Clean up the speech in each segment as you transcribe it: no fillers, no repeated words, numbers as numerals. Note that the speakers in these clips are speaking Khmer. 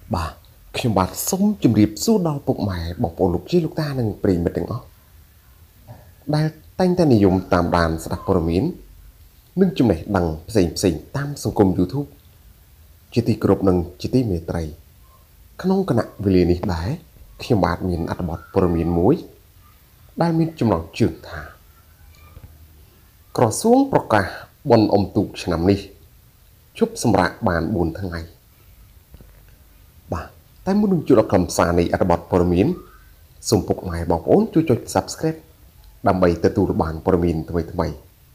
បាទខ្ញុំបាទសូមជម្រាបសួរដល់ពុកម៉ែបងប្អូនលោកជីលោកតានិងប្រិយមិត្តទាំងអស់ដែលតែងតែនិយមតាមដានស្ដាប់ព័ត៌មាននិងចំណេះដឹងផ្សេងតាមសង្គម YouTube ជាទីគោរពនិងជាទីមេត្រីក្នុងគណៈវេលានេះដែរខ្ញុំបាទមានអត្ថបទព័ត៌មានមួយដែលមានចំណងជើងថាក្រសួងប្រកាសបុណ្យអុំទូកឆ្នាំនេះជប់សម្រាកបាន4ថ្ងៃបាទតែមុននឹងចូលដល់ខ្លឹមសារនៃអត្ថបទព័ត៌មានសូមពុកម៉ែបងប្អូនជួយចុច Subscribe ដើម្បីទទួលបានព័ត៌មានថ្មី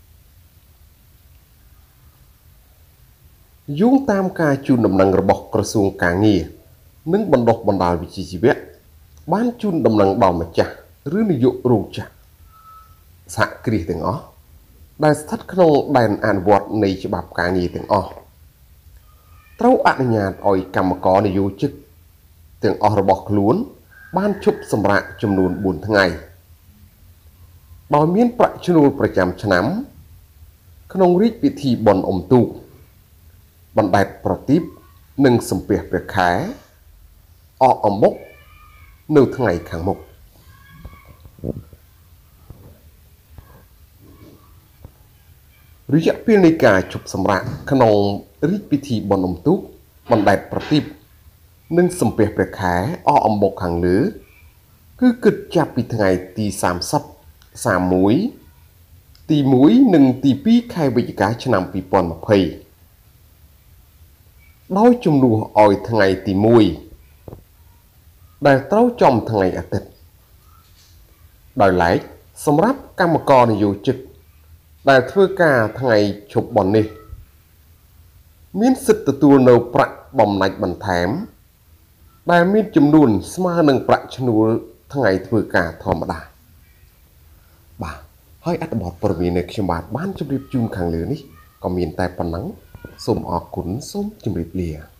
យោងតាមការជូនដំណឹងរបស់ក្រសួងកាងារនិងបណ្ដុះបណ្ដាលវិជ្ជាជីវៈបានជូនដំណឹងដល់ម្ចាស់ឬនាយករោងចក្រសហគ្រាសទាំងអស់ដែលស្ថិតក្នុងដែនអនុវត្តនៃច្បាប់ការងារទាំងអស់ត្រូវអនុញ្ញាតឲ្យកម្មករនិយោជិតទាំងអស់របស់ខ្លួនបានឈប់សម្រាកចំនួន4ថ្ងៃដោយមានប្រាក់ឈ្នួលប្រចាំឆ្នាំក្នុងរាជពិធីបុណ្យអុំទូកបណ្ដែតប្រទីបនិងសំពះព្រះខែអកអំបុកនៅថ្ងៃខាងមុខរយៈពេលនៃការឈប់សម្រាកក្នុងរាជពិធីបុណ្យអុំទូកបណ្ដែតប្រទីបនិងសំពះព្រះខែអកអំបុកខាងលើគឺគិតចាប់ពីថ្ងៃទី30 31ទី1និងទី2ខែវិច្ឆិកាឆ្នាំ2020ដោយជំនួសឲ្យថ្ងៃទី1ដែលត្រូវចំថ្ងៃអាទិត្យដោយឡែកសម្រាប់កម្មករនិយោជិតដែលធ្វើការថ្ងៃឈប់បុណ្យនេះមានសិទ្ធិទទួលនៅប្រាក់បំណាច់បន្ថែមដែលមានចំនួនស្មើនឹងប្រាក់ឈ្នួលថ្ងៃធ្វើការធម្មតាបាទហើយអត្ថបទព័ត៌មាននៃខ្ញុំបាទបានជម្រាបជូនខាងលើនេះក៏មានតែប៉ុណ្ណឹងសូមអរគុណសូមជម្រាបលា